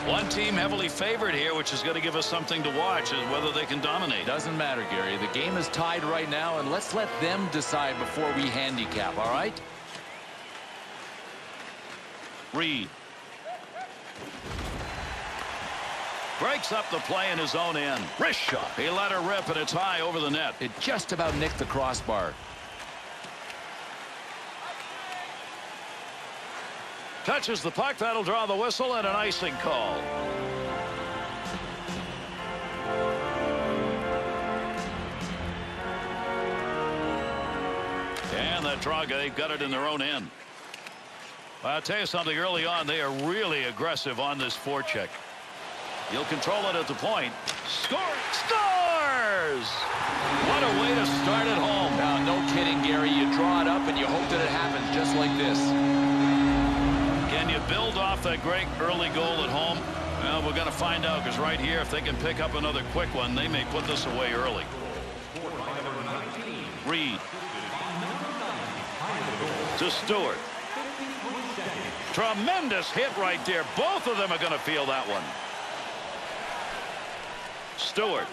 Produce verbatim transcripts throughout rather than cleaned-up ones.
One team heavily favored here, which is going to give us something to watch, is whether they can dominate. Doesn't matter, Gary. The game is tied right now, and let's let them decide before we handicap, all right? Reed. Breaks up the play in his own end. Wrist shot. He let her rip, and it's high over the net. It just about nicked the crossbar. Touches the puck. That'll draw the whistle and an icing call. And that draw, they've got it in their own end. I'll tell you something, early on, they are really aggressive on this forecheck. He'll control it at the point. Score! Scores! What a way to start at home. Now, no kidding, Gary. You draw it up and you hope that it happens just like this. Can you build off that great early goal at home? Well, we're going to find out, because right here, if they can pick up another quick one, they may put this away early. Reed. To Stewart. Tremendous hit right there. Both of them are going to feel that one. Stewart.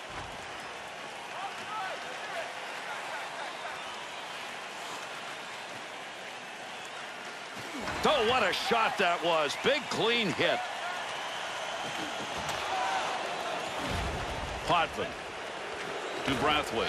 Oh, what a shot that was. Big, clean hit. Potvin to Brathwaite.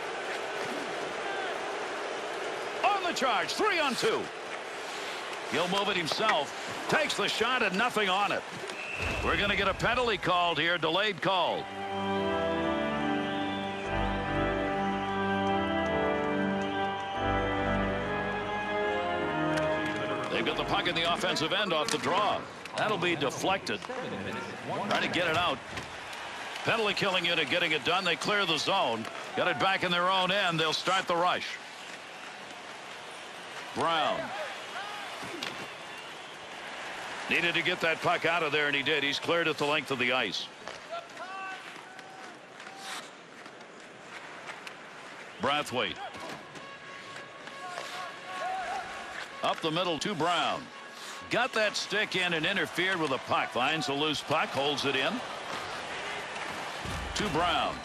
On the charge, three on two. He'll move it himself. Takes the shot and nothing on it. We're going to get a penalty called here, delayed call. They've got the puck in the offensive end off the draw. That'll be deflected. Trying to get it out. Penalty killing unit getting it done. They clear the zone. Got it back in their own end. They'll start the rush. Brown. Needed to get that puck out of there, and he did. He's cleared at the length of the ice. Brathwaite. Up the middle to Brown. Got that stick in and interfered with the puck. Finds a loose puck, holds it in. To Brown.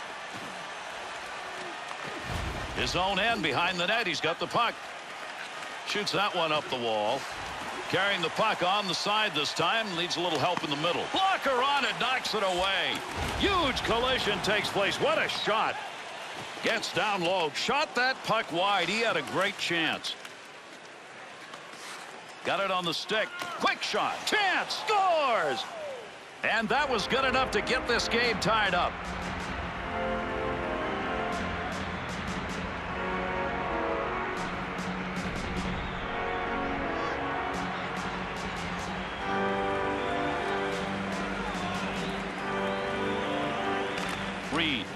His own end behind the net. He's got the puck. Shoots that one up the wall. Carrying the puck on the side this time. Needs a little help in the middle. Blocker on it. Knocks it away. Huge collision takes place. What a shot. Gets down low. Shot that puck wide. He had a great chance. Got it on the stick. Quick shot. Chance. Scores. And that was good enough to get this game tied up. Reed.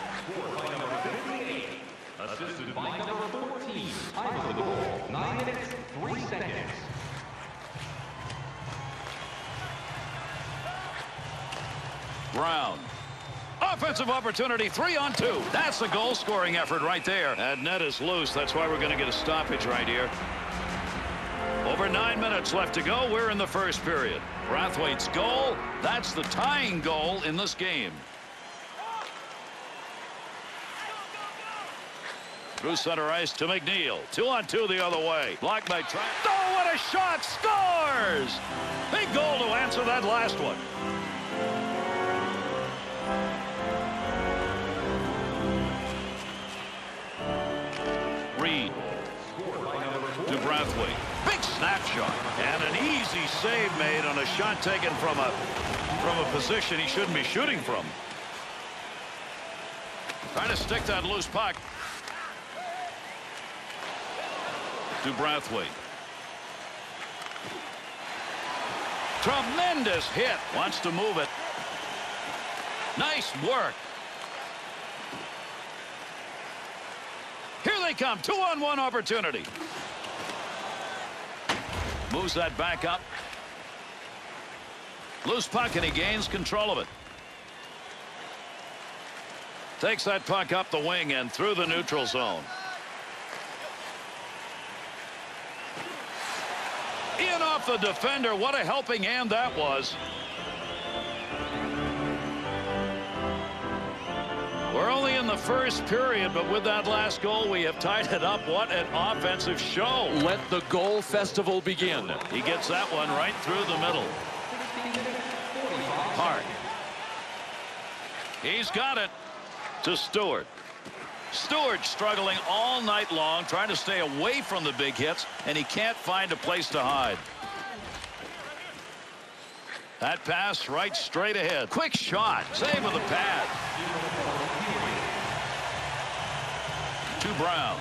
Assisted by number fourteen. Time for the goal. Nine minutes, three seconds. Brown. Offensive opportunity, three on two. That's a goal-scoring effort right there. That net is loose. That's why we're going to get a stoppage right here. Over nine minutes left to go. We're in the first period. Brathwaite's goal. That's the tying goal in this game. Through center ice to McNeil. Two on two the other way. Blocked by Trent. Oh, what a shot! Scores! Big goal to answer that last one. Reed to Brathwaite. Big snapshot. And an easy save made on a shot taken from a from a position he shouldn't be shooting from. Trying to stick that loose puck. To Brathwaite. Tremendous hit. Wants to move it. Nice work. Here they come. Two on one opportunity. Moves that back up. Loose puck, and he gains control of it. Takes that puck up the wing and through the neutral zone. In off the defender. What a helping hand that was. We're only in the first period, but with that last goal, we have tied it up. What an offensive show. Let the goal festival begin. He gets that one right through the middle. Hart. He's got it to Stewart. Stewart struggling all night long, trying to stay away from the big hits, and he can't find a place to hide. That pass right straight ahead. Quick shot. Save with the pad. To Brown.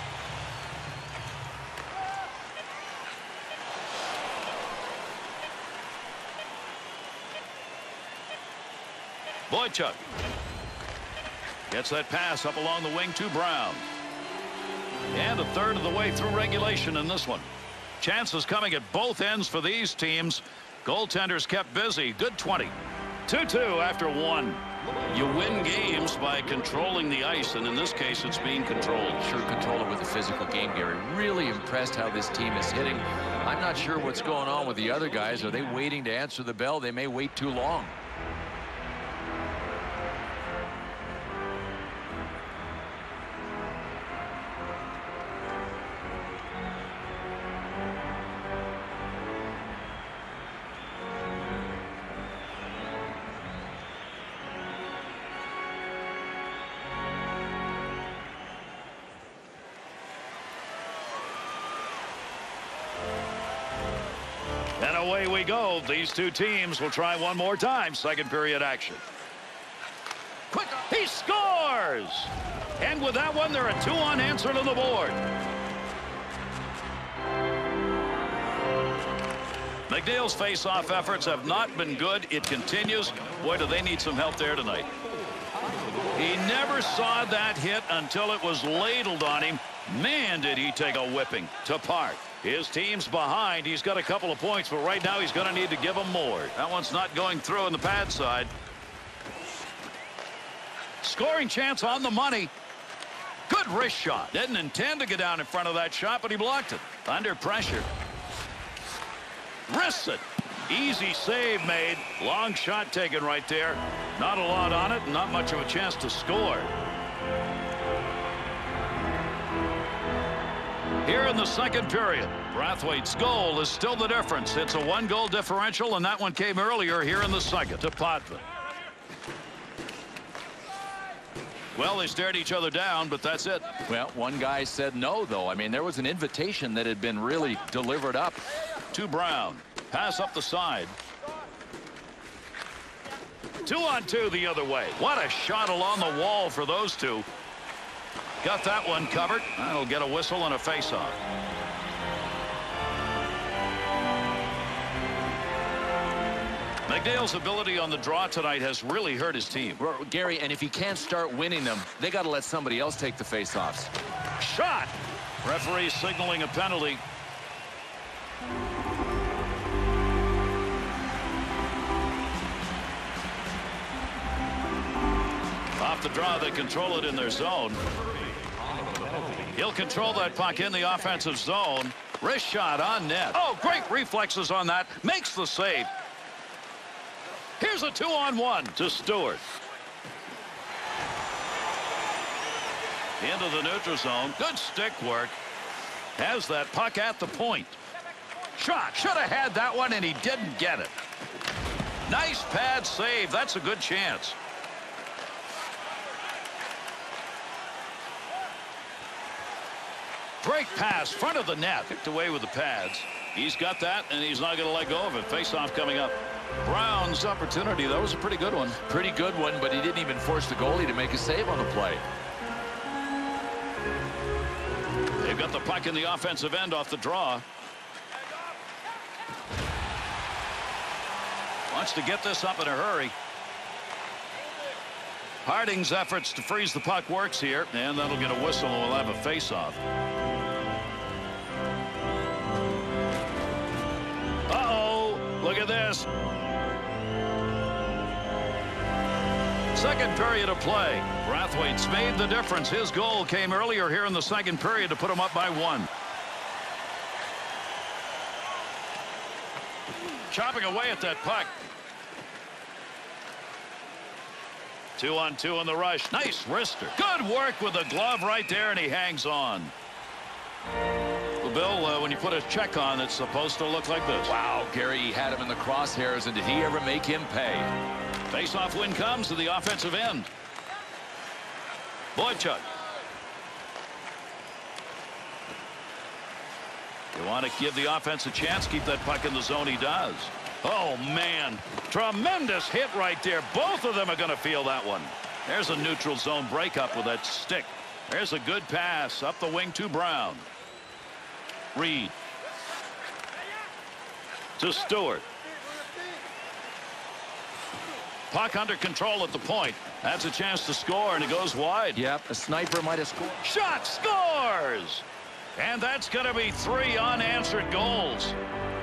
Boychuk gets that pass up along the wing to Brown. And a third of the way through regulation in this one. Chances coming at both ends for these teams. Goaltenders kept busy. Good twenty. two two after one. You win games by controlling the ice, and in this case, it's being controlled. Sure control it with a physical game, Gary. Really impressed how this team is hitting. I'm not sure what's going on with the other guys. Are they waiting to answer the bell? They may wait too long. And away we go. These two teams will try one more time. Second period action. Quick. He scores. And with that one, they're a two unanswered on the board. McNeil's face-off efforts have not been good. It continues. Boy, do they need some help there tonight. He never saw that hit until it was ladled on him. Man, did he take a whipping. To Park. His team's behind. He's got a couple of points, but right now he's going to need to give them more. That one's not going through on the pad side. Scoring chance on the money. Good wrist shot. Didn't intend to get down in front of that shot, but he blocked it. Under pressure. Wrists it. Easy save made. Long shot taken right there. Not a lot on it. Not much of a chance to score. Here in the second period, Brathwaite's goal is still the difference. It's a one-goal differential, and that one came earlier here in the second to Potvin. Well, they stared each other down, but that's it. Well, one guy said no, though. I mean, there was an invitation that had been really delivered up. To Brown. Pass up the side. Two on two the other way. What a shot along the wall for those two. Got that one covered. That'll get a whistle and a face-off. McNeil's ability on the draw tonight has really hurt his team. Well, Gary, and if he can't start winning them, they got to let somebody else take the face-offs. Shot. Referee signaling a penalty. Off the draw, they control it in their zone. He'll control that puck in the offensive zone. Wrist shot on net. Oh, great reflexes on that. Makes the save. Here's a two-on-one to Stewart. Into the neutral zone. Good stick work. Has that puck at the point. Shot. Should have had that one, and he didn't get it. Nice pad save. That's a good chance. Great pass, front of the net. Kicked away with the pads. He's got that, and he's not going to let go of it. Face-off coming up. Brown's opportunity. That was a pretty good one. Pretty good one, but he didn't even force the goalie to make a save on the play. They've got the puck in the offensive end off the draw. Wants to get this up in a hurry. Harding's efforts to freeze the puck works here, and that'll get a whistle, and we'll have a face-off. Uh-oh, look at this. Second period of play. Brathwaite's made the difference. His goal came earlier here in the second period to put him up by one. chopping away at that puck. Two on two in the rush. Nice wrister. Good work with the glove right there, and he hangs on. Well, Bill, uh, when you put a check on, it's supposed to look like this. Wow, Gary, he had him in the crosshairs, and did he ever make him pay? Face-off win comes to the offensive end. Boychuk. You want to give the offense a chance, keep that puck in the zone. He does. Oh, man. Tremendous hit right there. Both of them are going to feel that one. There's a neutral zone breakup with that stick. There's a good pass up the wing to Brown. Reed. To Stewart. Puck under control at the point. That's a chance to score, and it goes wide. Yep, a sniper might have scored. Shot scores! And that's going to be three unanswered goals.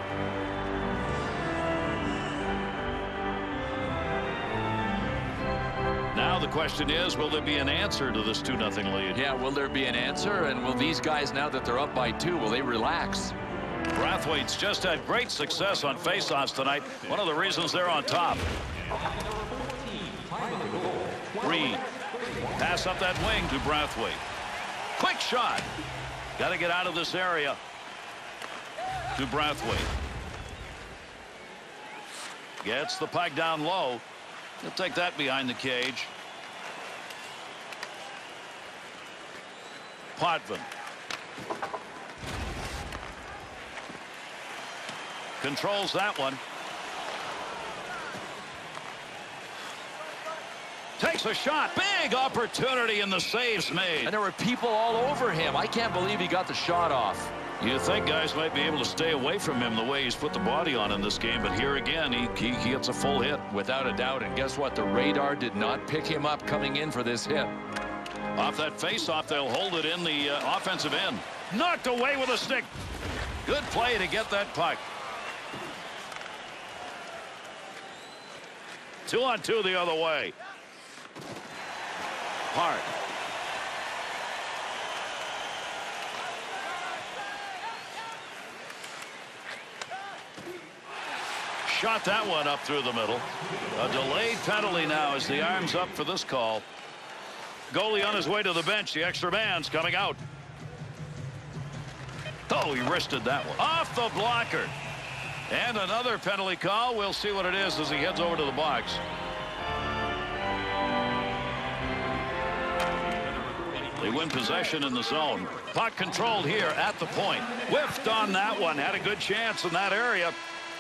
Now the question is, will there be an answer to this two nothing lead? Yeah, will there be an answer? And will these guys, now that they're up by two, will they relax? Brathwaite's just had great success on faceoffs tonight. One of the reasons they're on top. Reed. Pass up that wing to Brathwaite. Quick shot. Got to get out of this area. To Brathwaite. Gets the puck down low. He'll take that behind the cage. Potvin. Controls that one. Takes a shot. Big opportunity, and the save's made. And there were people all over him. I can't believe he got the shot off. You think guys might be able to stay away from him the way he's put the body on in this game, but here again, he, he, he gets a full hit. Without a doubt, and guess what? The radar did not pick him up coming in for this hit. Off that face-off, they'll hold it in the uh, offensive end. Knocked away with a stick. Good play to get that puck. Two on two the other way. Hart. Shot that one up through the middle. A delayed penalty now as the arm's up for this call. Goalie on his way to the bench. The extra man's coming out. Oh, he wristed that one. Off the blocker. And another penalty call. We'll see what it is as he heads over to the box. They win possession in the zone. Puck controlled here at the point. Whiffed on that one. Had a good chance in that area.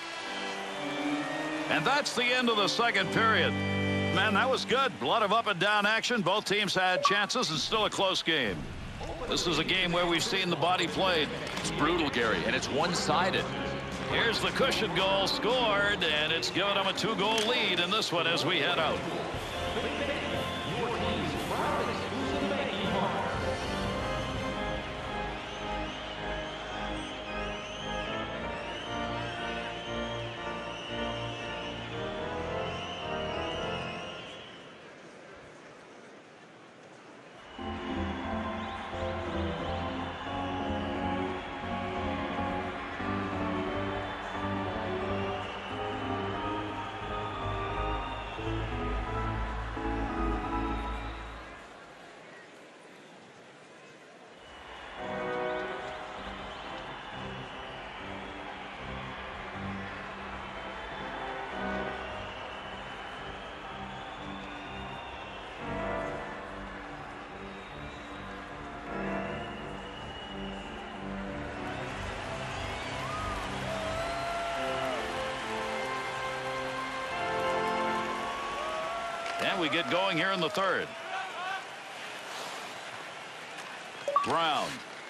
And that's the end of the second period. Man, that was good. A lot of up and down action. Both teams had chances and still a close game. This is a game where we've seen the body played. It's brutal, Gary, and it's one-sided. Here's the cushion goal scored, and it's given them a two-goal lead in this one as we head out. And we get going here in the third. Brown.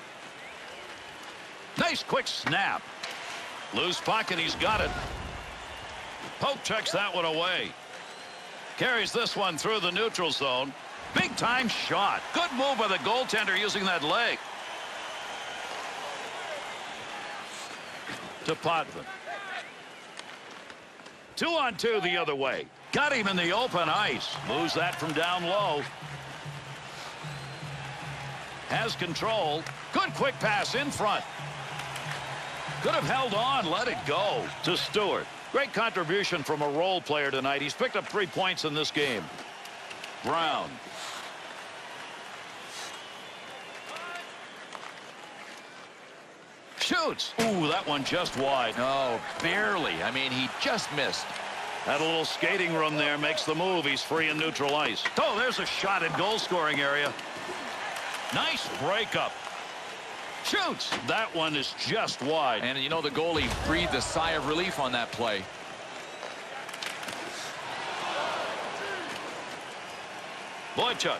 Nice quick snap. Loose puck, and he's got it. Pope checks that one away. Carries this one through the neutral zone. Big time shot. Good move by the goaltender using that leg. To Potvin. Two on two the other way. Got him in the open ice. Moves that from down low. Has control. Good quick pass in front. Could have held on. Let it go to Stewart. Great contribution from a role player tonight. He's picked up three points in this game. Brown. Shoots. Ooh, that one just wide. No, barely. I mean, he just missed. Had a little skating room there, makes the move. He's free in neutral ice. Oh, there's a shot in goal scoring area. Nice breakup. Shoots. That one is just wide. And you know, the goalie breathed a sigh of relief on that play. Boychuk.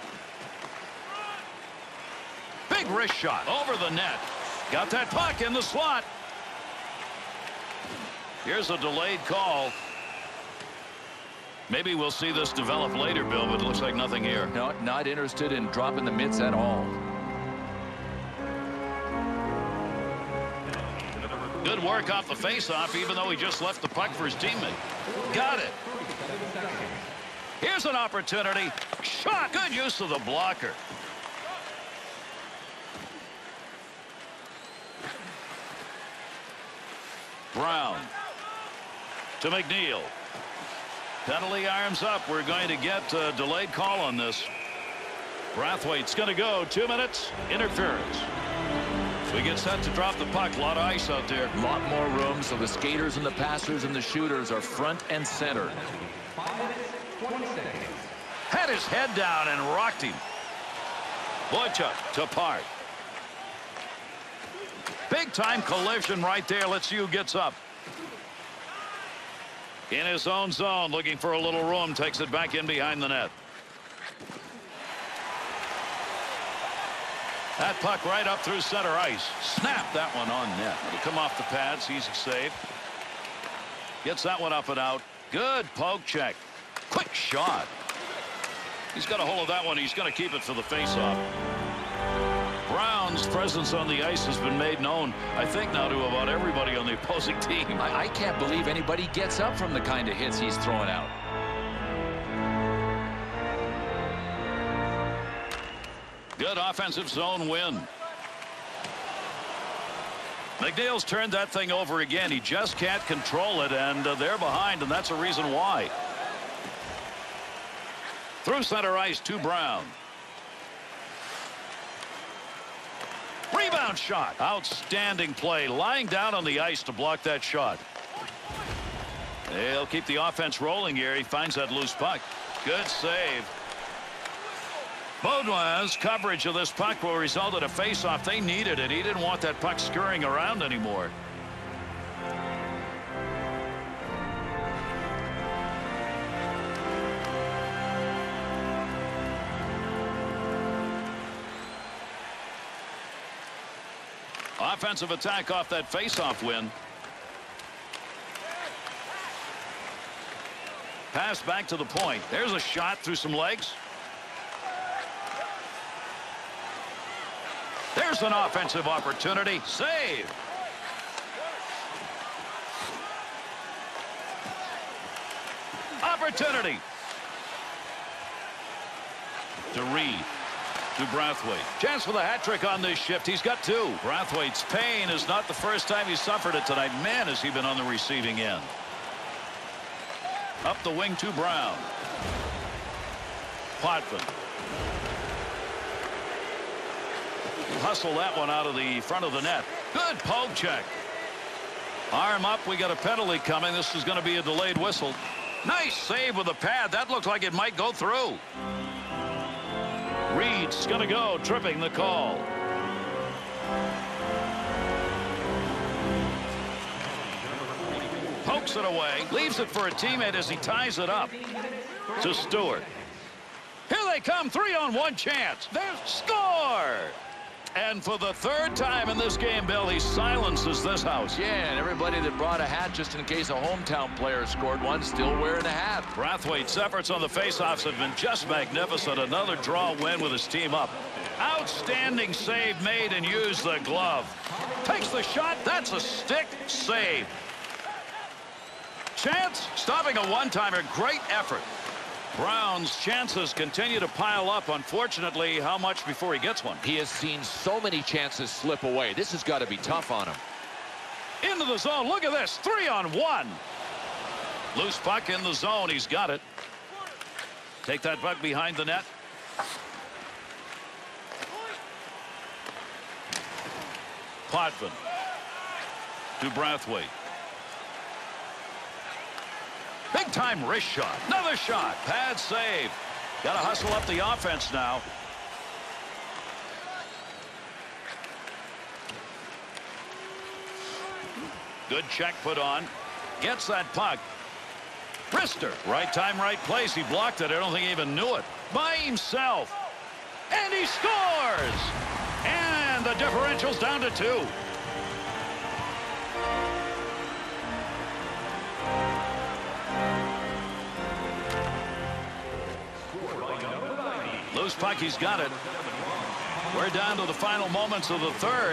Big wrist shot over the net. Got that puck in the slot. Here's a delayed call. Maybe we'll see this develop later, Bill, but it looks like nothing here. No, not interested in dropping the mitts at all. Good work off the faceoff, even though he just left the puck for his teammate. Got it. Here's an opportunity. Shot. Good use of the blocker. Brown to McNeil. Penalty arms up. We're going to get a delayed call on this. Brathwaite's going to go. Two minutes. Interference. We get set to drop the puck. A lot of ice out there. A lot more room, so the skaters and the passers and the shooters are front and center. Had his head down and rocked him. Boychuk to Park. Big time collision right there. Let's see who gets up. In his own zone, looking for a little room, takes it back in behind the net. That puck right up through center ice. Snap that one on net. It'll come off the pads. Easy save. Gets that one up and out. Good poke check. Quick shot. He's got a hold of that one. He's going to keep it for the faceoff. Brown's presence on the ice has been made known, I think, now to about everybody on the opposing team. I, I can't believe anybody gets up from the kind of hits he's throwing out. Good offensive zone win. McNeil's turned that thing over again. He just can't control it, and uh, they're behind, and that's a reason why. Through center ice to Brown. Rebound shot. Outstanding play. Lying down on the ice to block that shot. They'll keep the offense rolling here. He finds that loose puck. Good save. Baudouin's coverage of this puck will result in a faceoff. They needed it. He didn't want that puck scurrying around anymore. Offensive attack off that faceoff win. Pass back to the point. There's a shot through some legs. There's an offensive opportunity. Save. Opportunity. To Reed. To Brathwaite. Chance for the hat trick on this shift. He's got two. Brathwaite's pain is not the first time he's suffered it tonight. Man, has he been on the receiving end. Up the wing to Brown. Potvin. Hustle that one out of the front of the net. Good poke check. Arm up. We got a penalty coming. This is going to be a delayed whistle. Nice save with the pad. That looked like it might go through. Reed's going to go, tripping the call. Pokes it away, leaves it for a teammate as he ties it up to Stewart. Here they come, three on one chance. There's score! And for the third time in this game, Bill, he silences this house. Yeah, and everybody that brought a hat just in case a hometown player scored one still wearing a hat. Brathwaite's efforts on the faceoffs have been just magnificent. Another draw win with his team up. Outstanding save made and used the glove. Takes the shot. That's a stick save. Chance stopping a one-timer. Great effort. Brown's chances continue to pile up. Unfortunately, how much before he gets one? He has seen so many chances slip away. This has got to be tough on him. Into the zone. Look at this. Three on one. Loose puck in the zone. He's got it. Take that puck behind the net. Potvin to Brathwaite. Big time wrist shot. Another shot. Pad save. Got to hustle up the offense now. Good check put on. Gets that puck. Brister. Right time, right place. He blocked it. I don't think he even knew it. By himself. And he scores. And the differential's down to two. Loose puck, he's got it. We're down to the final moments of the third.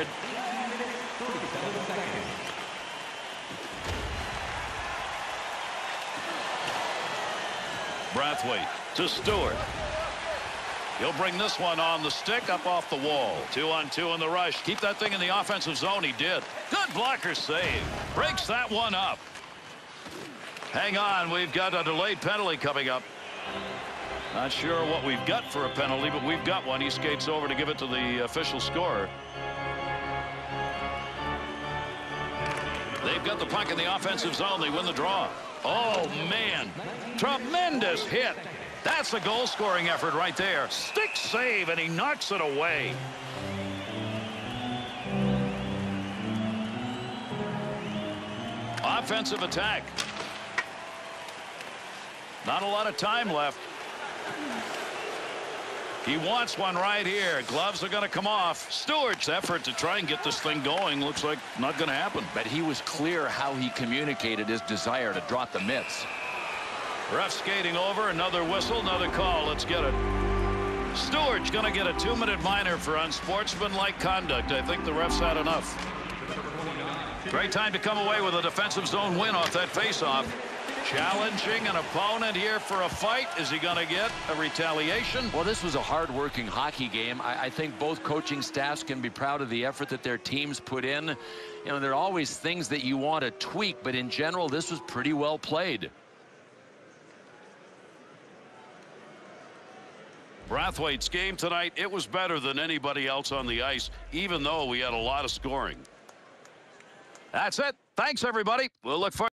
Brathwaite to Stewart. He'll bring this one on the stick, up off the wall. Two on two in the rush. Keep that thing in the offensive zone. He did. Good blocker save. Breaks that one up. Hang on. We've got a delayed penalty coming up. Not sure what we've got for a penalty, but we've got one. He skates over to give it to the official scorer. They've got the puck in the offensive zone. They win the draw. Oh, man. Tremendous hit. That's a goal-scoring effort right there. Stick save, and he knocks it away. Offensive attack. Not a lot of time left. He wants one right here. Gloves are going to come off. Stewart's effort to try and get this thing going looks like not going to happen. But he was clear how he communicated his desire to drop the mitts. Ref skating over. Another whistle, another call. Let's get it. Stewart's going to get a two-minute minor for unsportsmanlike conduct. I think the refs had enough. Great time to come away with a defensive zone win off that faceoff. Challenging an opponent here for a fight. Is he going to get a retaliation? Well, this was a hard-working hockey game. I, I think both coaching staffs can be proud of the effort that their teams put in. You know, there are always things that you want to tweak, but in general, this was pretty well played. Brathwaite's game tonight, it was better than anybody else on the ice, even though we had a lot of scoring. That's it. Thanks, everybody. We'll look forward.